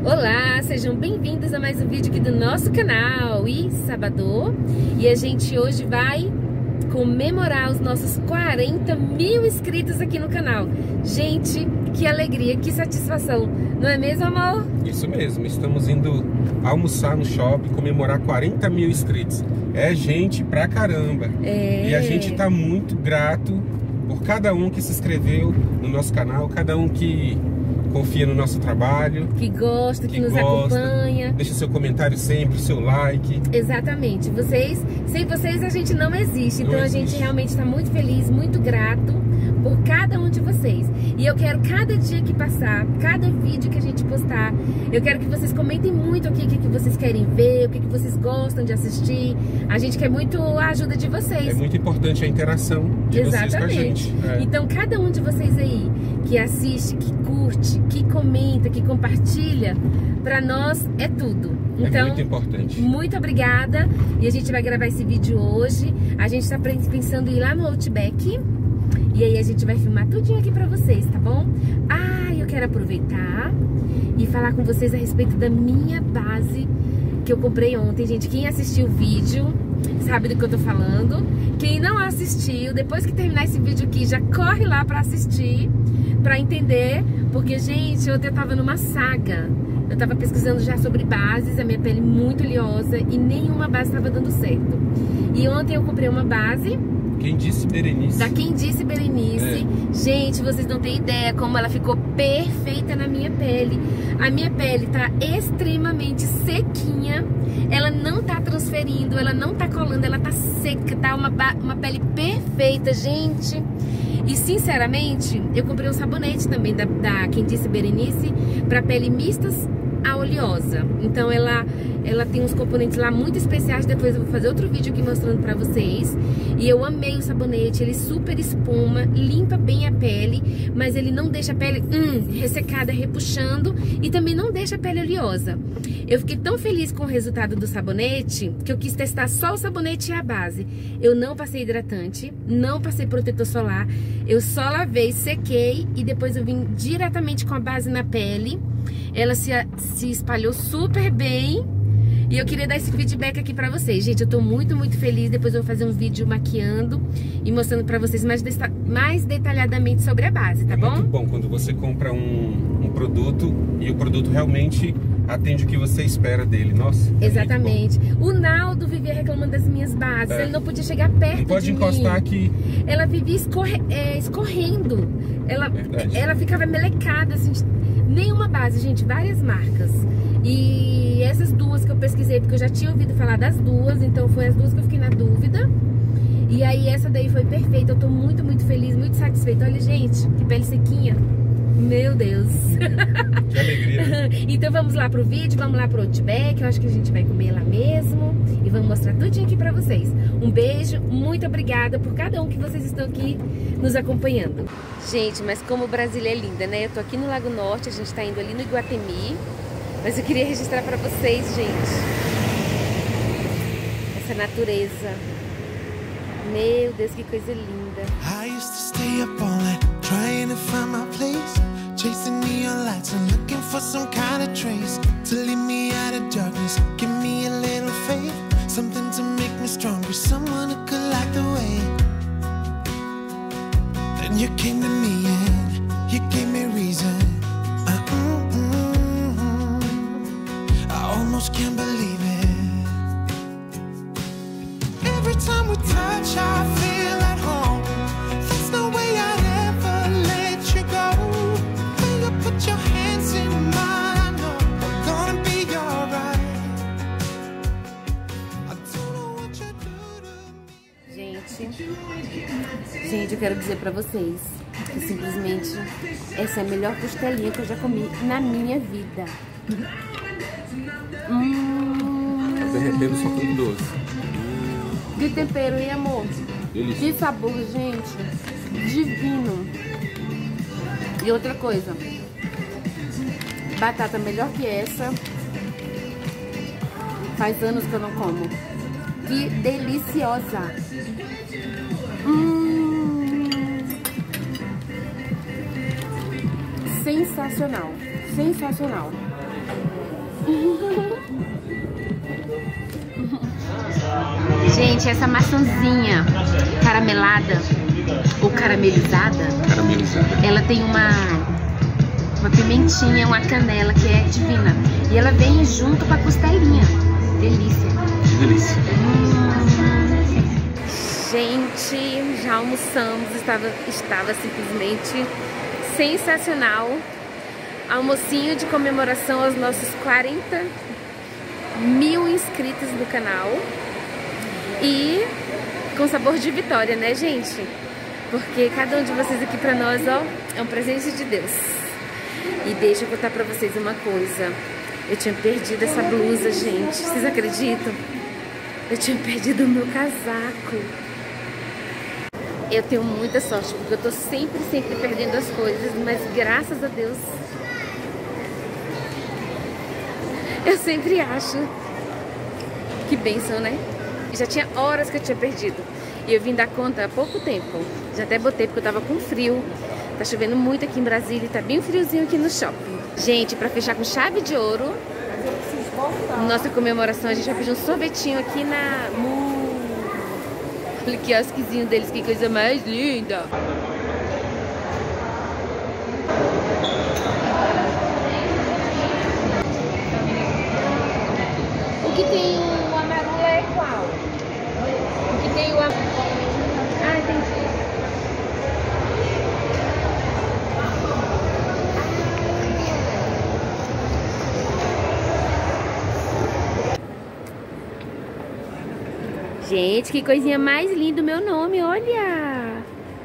Olá, sejam bem-vindos a mais um vídeo aqui do nosso canal Sabadão. E a gente hoje vai comemorar os nossos 40 mil inscritos aqui no canal. Gente, que alegria, que satisfação, não é mesmo, amor? Isso mesmo, estamos indo almoçar no shopping, comemorar 40 mil inscritos. É gente pra caramba. E a gente tá muito grato por cada um que se inscreveu no nosso canal, cada um que confia no nosso trabalho, que gosta, que nos acompanha. Deixa seu comentário sempre, seu like. Exatamente. Sem vocês a gente não existe. Então a gente realmente está muito feliz, muito grato por cada um de vocês. E eu quero cada dia que passar, cada vídeo que a gente postar, eu quero que vocês comentem muito aqui o que vocês querem ver, o que vocês gostam de assistir. A gente quer muito a ajuda de vocês. É muito importante a interação de vocês com a gente. Então cada um de vocês aí que assiste, que curte, que comenta, que compartilha, pra nós é tudo. Então, é muito importante. Muito obrigada. E a gente vai gravar esse vídeo hoje. A gente tá pensando em ir lá no Outback. E aí a gente vai filmar tudinho aqui pra vocês, tá bom? Eu quero aproveitar e falar com vocês a respeito da minha base que eu comprei ontem. Gente, quem assistiu o vídeo sabe do que eu tô falando. Quem não assistiu, depois que terminar esse vídeo aqui, já corre lá pra assistir, pra entender. Porque, gente, ontem eu tava numa saga. Eu tava pesquisando já sobre bases, a minha pele muito oleosa e nenhuma base tava dando certo. E ontem eu comprei uma base Quem Disse Berenice. Da Quem Disse Berenice. Gente, vocês não têm ideia como ela ficou perfeita na minha pele. A minha pele tá extremamente sequinha. Ela não tá transferindo, ela não tá colando, ela tá seca, tá uma pele perfeita, gente. E sinceramente, eu comprei um sabonete também da Quem Disse Berenice para pele mistas a oleosa. Então ela tem uns componentes lá muito especiais. Depois eu vou fazer outro vídeo aqui mostrando pra vocês. E eu amei o sabonete, ele super espuma, limpa bem a pele, mas ele não deixa a pele ressecada, repuxando, e também não deixa a pele oleosa. Eu fiquei tão feliz com o resultado do sabonete que eu quis testar só o sabonete e a base. Eu não passei hidratante, não passei protetor solar, eu só lavei, sequei e depois eu vim diretamente com a base na pele. Ela se espalhou super bem. E eu queria dar esse feedback aqui pra vocês. Gente, eu tô muito, muito feliz. Depois eu vou fazer um vídeo maquiando e mostrando pra vocês mais detalhadamente sobre a base, tá bom? É muito bom quando você compra um produto e o produto realmente atende o que você espera dele. Nossa, exatamente. O Naldo vivia reclamando das minhas bases. Ele não podia chegar perto de mim. Não pode encostar aqui. Ela vivia escorrendo. Ela ficava melecada, assim. Nenhuma base, gente, várias marcas. E essas duas que eu pesquisei, porque eu já tinha ouvido falar das duas, então foi as duas que eu fiquei na dúvida. E aí essa daí foi perfeita, eu tô muito, muito feliz, muito satisfeita. Olha, gente, que pele sequinha. Meu Deus. Que alegria. Então vamos lá pro vídeo, vamos lá pro Outback. Eu acho que a gente vai comer lá mesmo. E vamos mostrar tudinho aqui pra vocês. Um beijo, muito obrigada por cada um que vocês estão aqui nos acompanhando. Gente, mas como Brasília é linda, né? Eu tô aqui no Lago Norte, a gente tá indo ali no Iguatemi. Mas eu queria registrar pra vocês, gente, essa natureza. Meu Deus, que coisa linda. I used to stay up all night trying to find my place, chasing neon lights and looking for some kind of trace to lead me out of darkness, give me a little faith, something to make me stronger, someone who could light the way. Then you came to me and you gave me reason. I almost can't believe it. Every time we touch, I feel at home. There's no way I'd ever let you go. When you put your hands in mine, I know I'm gonna be alright. I don't know what you do to me. Gente, eu quero dizer pra vocês que simplesmente essa é a melhor costelinha que eu já comi na minha vida. Tá derretendo só com doce. De tempero, hein, amor? Delícia. De sabor, gente. Divino. E outra coisa. Batata melhor que essa. Faz anos que eu não como. Que deliciosa. Sensacional. Sensacional. Gente, essa maçãzinha caramelada ou caramelizada, ela tem uma pimentinha, uma canela que é divina. E ela vem junto com a costelinha. Delícia. Delícia. Gente, já almoçamos. Estava simplesmente sensacional. Almocinho de comemoração aos nossos 40 mil inscritos no canal. E com sabor de vitória, né, gente? Porque cada um de vocês aqui pra nós, ó, é um presente de Deus. E deixa eu contar pra vocês uma coisa. Eu tinha perdido essa blusa, gente. Vocês acreditam? Eu tinha perdido o meu casaco. Eu tenho muita sorte, porque eu tô sempre perdendo as coisas. Mas graças a Deus, eu sempre acho. Que bênção, né? Já tinha horas que eu tinha perdido. E eu vim dar conta há pouco tempo. Já até botei porque eu tava com frio. Tá chovendo muito aqui em Brasília e tá bem friozinho aqui no shopping. Gente, pra fechar com chave de ouro, nossa comemoração, a gente vai pedir um sorvetinho aqui na... Olha que quiosquezinho deles, que coisa mais linda. O que tem o amarula é qual? O que tem o... Ah, entendi. Gente, que coisinha mais linda o meu nome, olha!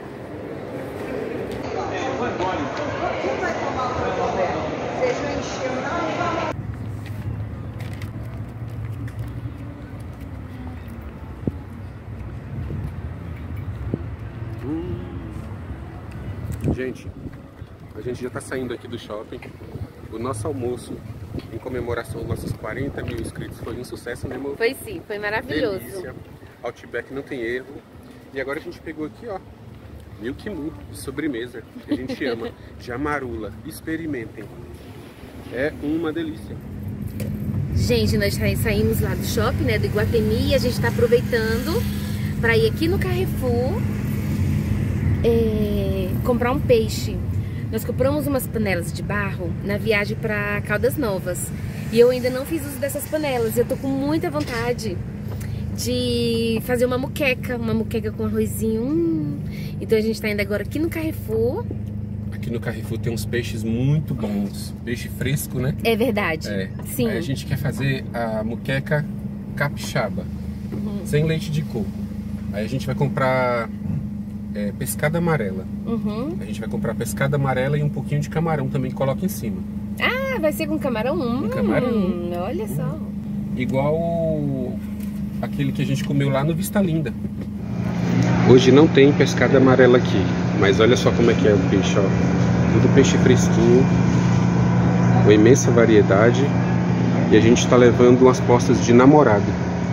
Gente, a gente já tá saindo aqui do shopping. O nosso almoço em comemoração aos nossos 40 mil inscritos foi um sucesso, né, amor? Foi sim, foi maravilhoso. Delícia. Outback não tem erro. E agora a gente pegou aqui, ó, Milk Moo de sobremesa, que a gente ama, de amarula. Experimentem. É uma delícia. Gente, nós saímos lá do shopping, né, do Iguatemi, e a gente tá aproveitando para ir aqui no Carrefour comprar um peixe. Nós compramos umas panelas de barro na viagem para Caldas Novas. E eu ainda não fiz uso dessas panelas. Eu tô com muita vontade de fazer uma moqueca com arrozinho. Então a gente tá indo agora aqui no Carrefour. Aqui no Carrefour tem uns peixes muito bons. Peixe fresco, né? É verdade. Sim. Aí a gente quer fazer a moqueca capixaba, sem leite de coco. Aí a gente vai comprar pescada amarela. A gente vai comprar pescada amarela e um pouquinho de camarão também que coloca em cima. Ah, vai ser com camarão? Com camarão. Olha só. Igual aquele que a gente comeu lá no Vista Linda. Hoje não tem pescada amarela aqui, mas olha só como é que é o peixe, ó. Tudo peixe fresquinho, uma imensa variedade. E a gente tá levando umas postas de namorado.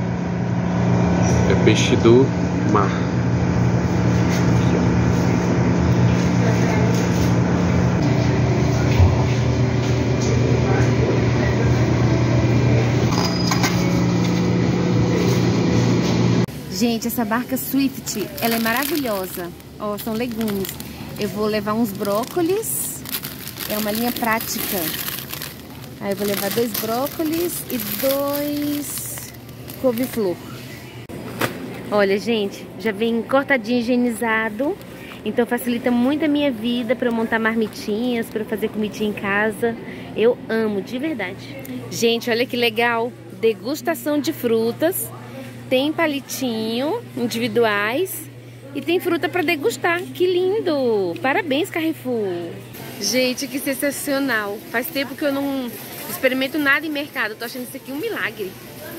É peixe do mar. Gente, essa barca Swift, ela é maravilhosa. Ó, são legumes. Eu vou levar uns brócolis. É uma linha prática. Aí eu vou levar 2 brócolis e 2 couve-flor. Olha, gente, já vem cortadinho, higienizado. Então facilita muito a minha vida para eu montar marmitinhas, para eu fazer comidinha em casa. Eu amo, de verdade. Gente, olha que legal. Degustação de frutas. Tem palitinho individuais e tem fruta para degustar. Que lindo! Parabéns, Carrefour! Gente, que sensacional! Faz tempo que eu não experimento nada em mercado. Tô achando isso aqui um milagre.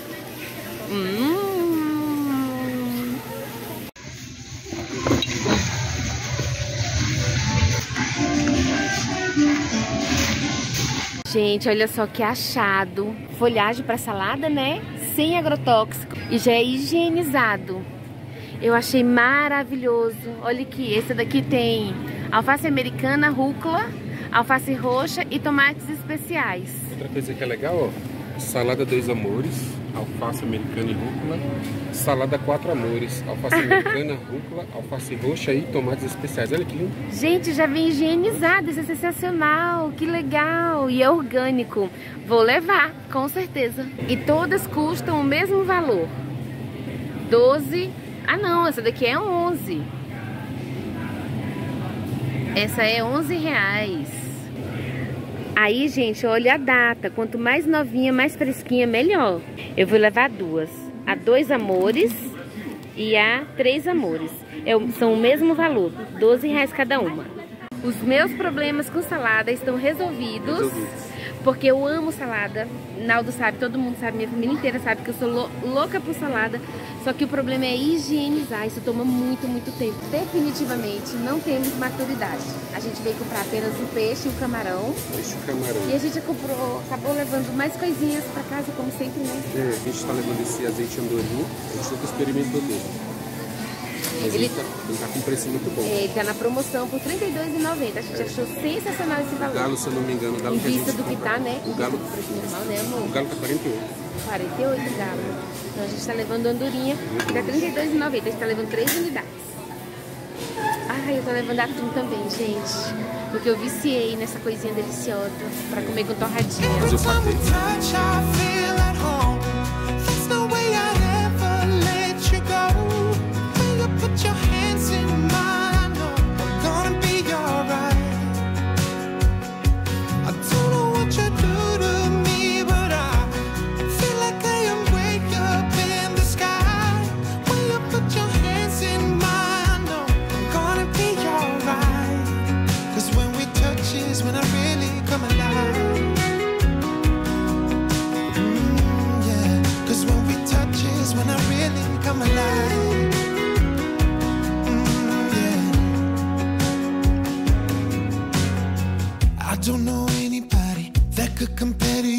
Gente, olha só que achado. Folhagem para salada, né? Sem agrotóxico e já é higienizado. Eu achei maravilhoso. Olha aqui, esse daqui tem alface americana, rúcula, alface roxa e tomates especiais. Outra coisa que é legal, ó, salada 2 amores, alface americana e rúcula, salada 4 amores, alface americana, rúcula, alface roxa e tomates especiais. Olha que lindo. Gente, já vem higienizado, isso é sensacional, que legal. E é orgânico. Vou levar, com certeza. E todas custam o mesmo valor. 12. Ah não, essa daqui é 11. Essa é 11 reais. Aí, gente, olha a data. Quanto mais novinha, mais fresquinha, melhor. Eu vou levar duas. A 2 amores e a 3 amores. São o mesmo valor, 12 reais cada uma. Os meus problemas com salada estão resolvidos. Porque eu amo salada. Naldo sabe, todo mundo sabe, minha família inteira sabe que eu sou louca por salada. Só que o problema é higienizar, isso toma muito, muito tempo. Definitivamente não temos maturidade. A gente veio comprar apenas o peixe e o camarão. Peixe e camarão. E a gente acabou levando mais coisinhas pra casa, como sempre, né? A gente tá levando esse azeite andorinho, a gente nunca experimentou dele. Mas ele tá com um preço muito bom. Ele tá na promoção por R$ 32,90. A gente achou sensacional esse valor. O galo, se eu não me engano, o galo em que a gente vista do que tá, né? O galo, normal, né, amor? O galo tá 48. 48 galo. Então a gente tá levando andorinha, que dá R$ 32,90. A gente tá levando 3 unidades. Ai, eu tô levando atum também, gente. Porque eu viciei nessa coisinha deliciosa pra comer com torradinha. Fazer o patê. Put your hands in mine, I know I'm gonna be alright. I don't know what you do to me, but I feel like I am way up in the sky. When you put your hands in mine, I know I'm gonna be alright. Cause when we touch is when I really come alive. Yeah, cause when we touch is when I really come alive. I don't know anybody that could compare to